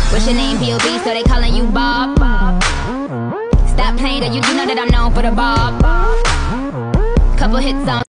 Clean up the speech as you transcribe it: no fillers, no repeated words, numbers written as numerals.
What's your name, P.O.B., so they calling you Bob? Stop playing, girl, you do know that I'm known for the Bob. Couple hits on